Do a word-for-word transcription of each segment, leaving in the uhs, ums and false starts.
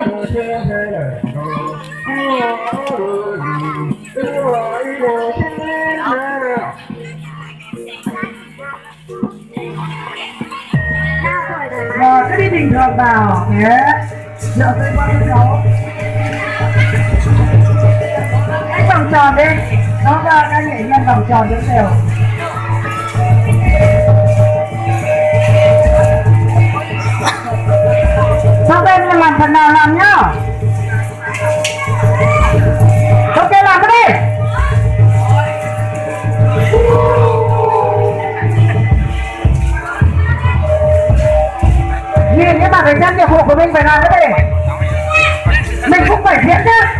Rồi, cứ đi bình thường vào nhé. Giờ tôi qua sân khấu. Đánh vòng tròn đi. Nó ra các nghệ nhân vòng tròn rất đều. Sau đây là làm phần nào làm nhá. Ok, làm cái đi. Nhìn các bạn phải xem nhiệm vụ của mình phải làm cái gì. Mình cũng phải diễn nhá.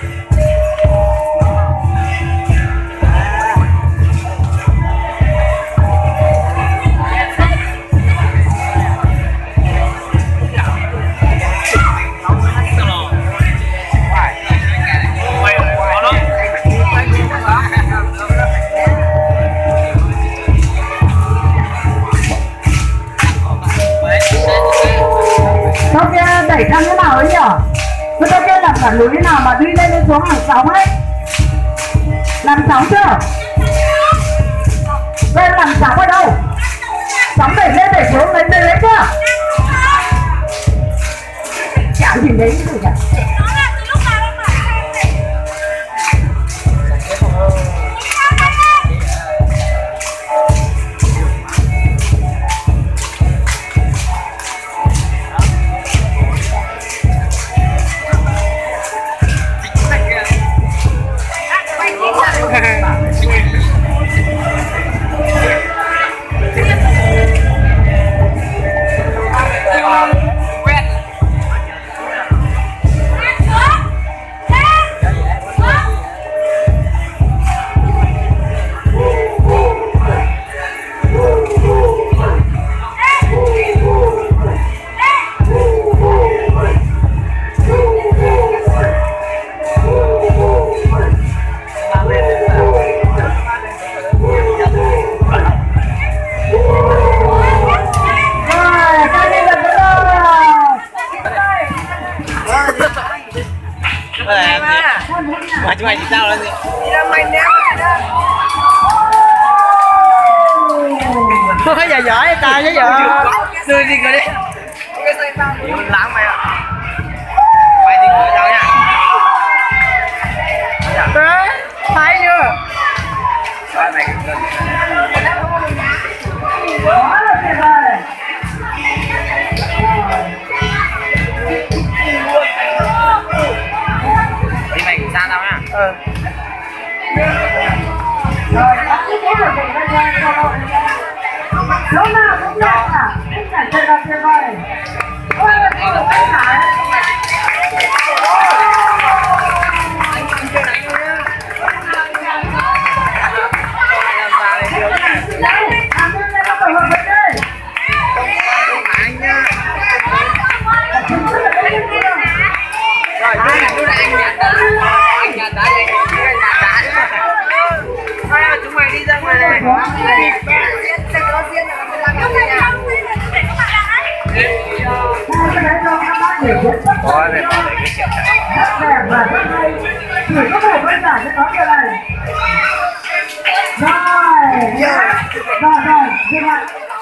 Sau kia đẩy sang thế nào ấy nhở? Sau kia làm cả núi thế nào mà đi lên lên xuống hàng sóng ấy. Làm sóng chưa? Lên làm sóng ở đâu? Sóng đẩy lên đẩy xuống lấy lên lấy chưa? Chả gì đấy cái gì cả. Mà chúng mày thì sao là gì? Đi ra mày ném đó. Thôi giờ giỏi ta chứ giờ. Đưa đi rồi đi. Nhiều lắm mày ạ. Quay đi người tao nha. Đấy, thấy chưa? Quay mày lên. Quá là tuyệt vời. Đi mày cũng xa tao nha. Ừ. Rồi, bắt tiếp theo là mình phải ra cho đội. Lúc nào cũng nhạc à? Tất cả chơi là tuyệt vời. Ôi, tôi được tất cả. Chúng mày đi ra ngoài này. Có này có cái kiểu này. Đẹp và rất hay. Chỉ có một đơn giản cho nó như này. Rồi. Rồi, rồi, dừng lại.